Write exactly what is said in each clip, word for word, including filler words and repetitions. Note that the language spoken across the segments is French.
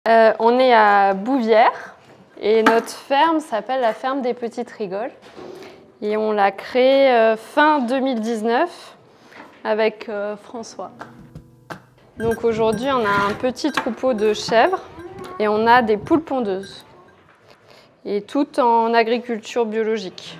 Euh, on est à Bouvières et notre ferme s'appelle la ferme des Petites Rigoles. Et on l'a créée euh, fin deux mille dix-neuf avec euh, François. Donc aujourd'hui, on a un petit troupeau de chèvres et on a des poules pondeuses. Et tout en agriculture biologique.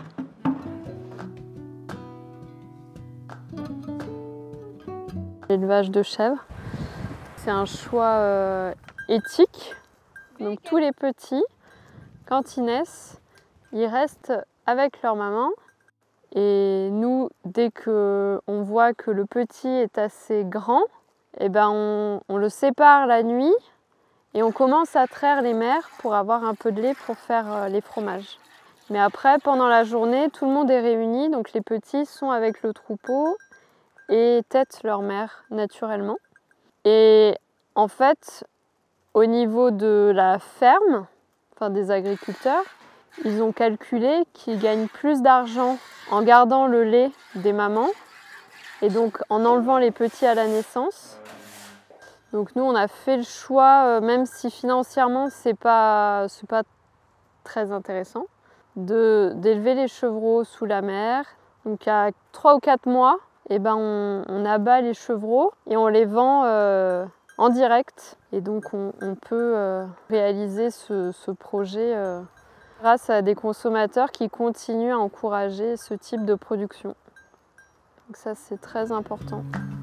L'élevage de chèvres, c'est un choix euh, éthique. Donc tous les petits, quand ils naissent, ils restent avec leur maman. Et nous, dès qu'on voit que le petit est assez grand, eh ben on, on le sépare la nuit et on commence à traire les mères pour avoir un peu de lait pour faire les fromages. Mais après, pendant la journée, tout le monde est réuni, donc les petits sont avec le troupeau et têtent leur mère naturellement. Et en fait, au niveau de la ferme, enfin des agriculteurs, ils ont calculé qu'ils gagnent plus d'argent en gardant le lait des mamans et donc en enlevant les petits à la naissance. Donc nous, on a fait le choix, même si financièrement, c'est pas, c'est pas très intéressant, de, d'élever les chevreaux sous la mère. Donc à trois ou quatre mois, eh ben on, on abat les chevreaux et on les vend euh, en direct. Et donc on, on peut euh, réaliser ce, ce projet euh, grâce à des consommateurs qui continuent à encourager ce type de production. Donc ça, c'est très important.